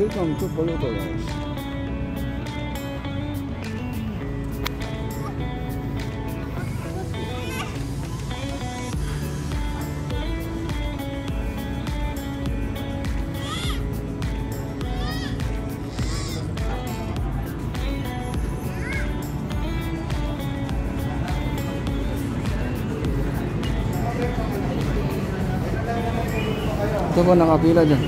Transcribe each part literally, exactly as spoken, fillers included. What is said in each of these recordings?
Welcome to Polutolos. Ito po nakapila dyan.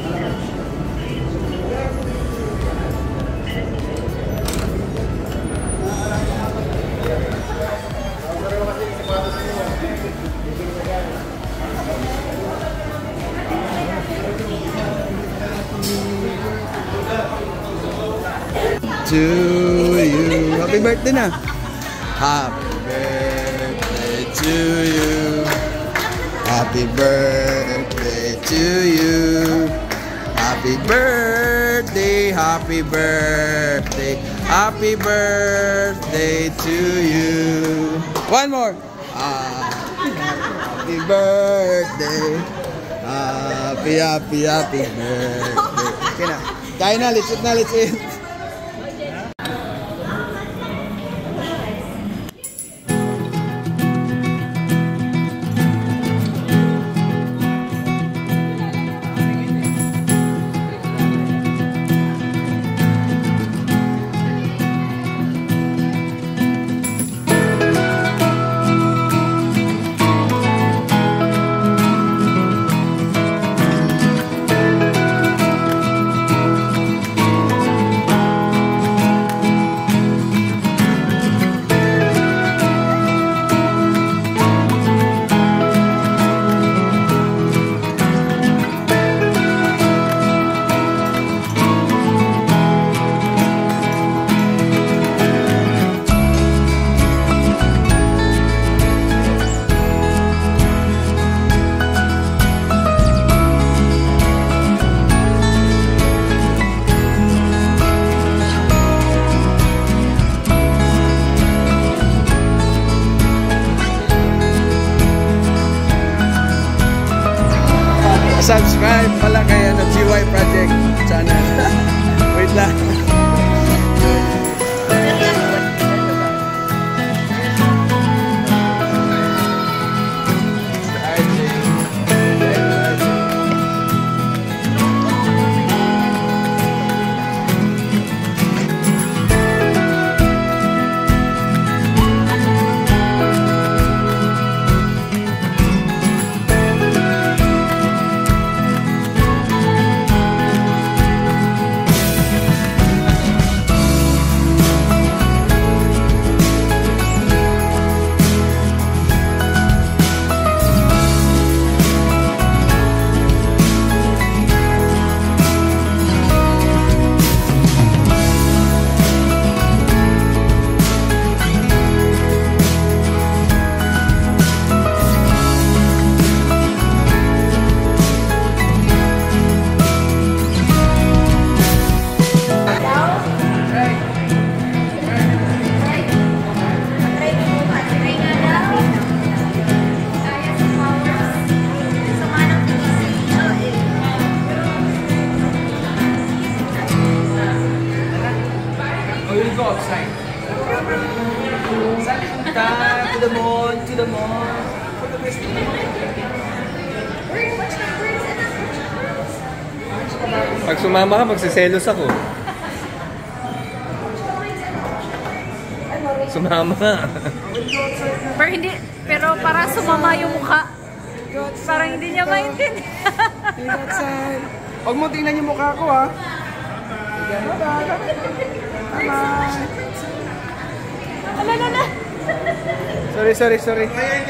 To you. Happy birthday na. Happy birthday to you. Happy birthday to you. Happy birthday, happy birthday, happy birthday to you. One more. Happy birthday. Happy, happy, happy birthday. Okay na. Kaya na, let's eat na, let's eat. Subscribe pala kayo ng G Y Project channel. Wait lang. Go outside. To the moon, to the moon. For the best. Pag sumama ka, magsiselos ako. Sumama ka. Pero hindi, pero parang sumama yung mukha. Parang hindi niya maintindihan. Huwag mo tingnan yung mukha ko, ha? Ala, ala, ala. Sorry, sorry, sorry.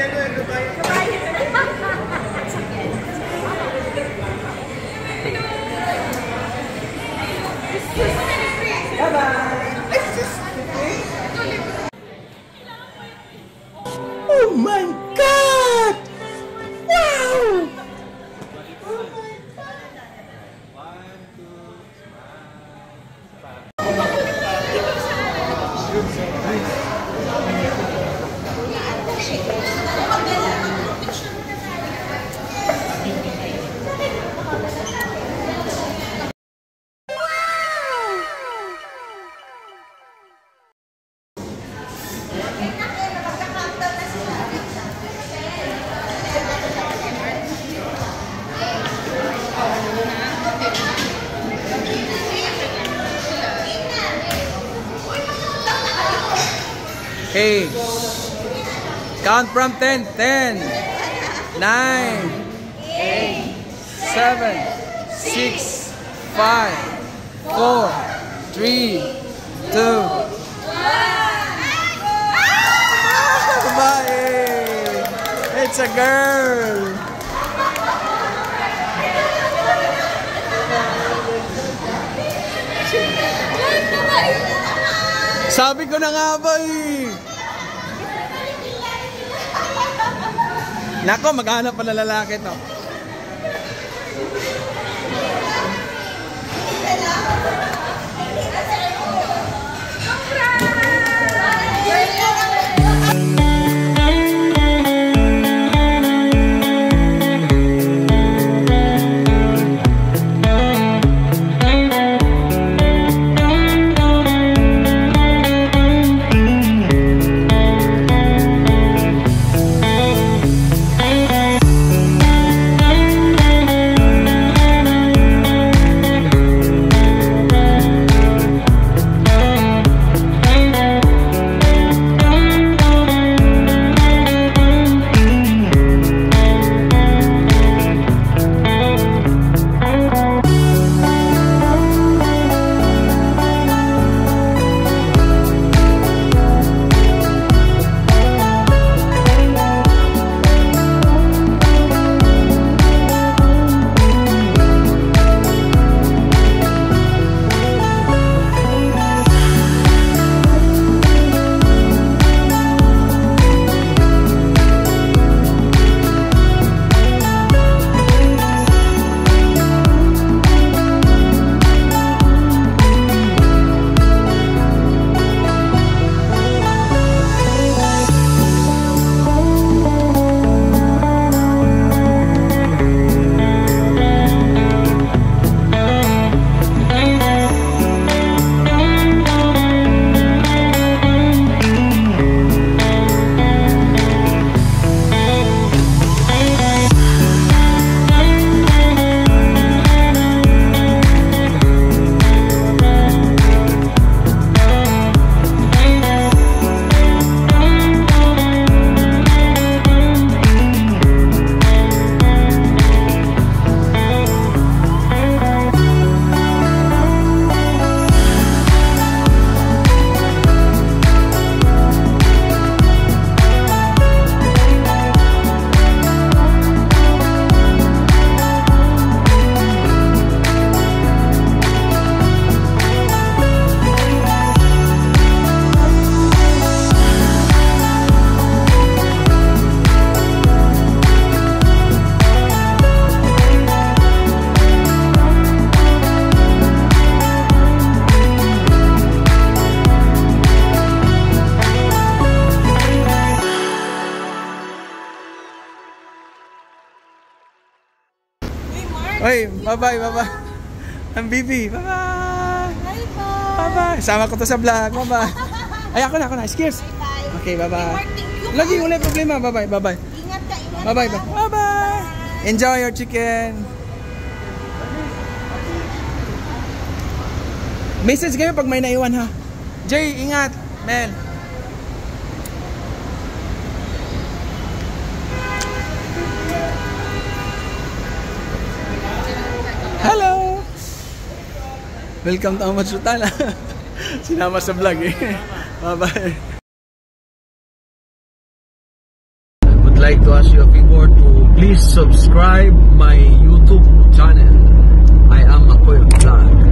Oh my God! Wow! Okay. Count from ten. ten. nine. eight. seven. six. five. four. three. two. Babae! It's a girl! Sabi ko na nga ba eh! Nako, maghanap pa na lalaki to. Oy, bye-bye, bye-bye. Ang bibi, bye-bye. Bye-bye. Sama ko to sa vlog, bye-bye. Ay, ako na, ako na. Cheers. Okay, bye-bye. Lagi, wala problema. Bye-bye, bye-bye. Ingat ka, ingat Bye-bye, ka. bye-bye. Enjoy your chicken. Message kayo pag may naiwan, ha? Jay, ingat. Mel. Hello! Welcome to Ahmad Sultan. Sinama sa vlog eh. Bye-bye. I would like to ask you a favor to please subscribe my YouTube channel. I am Akoy Vlog.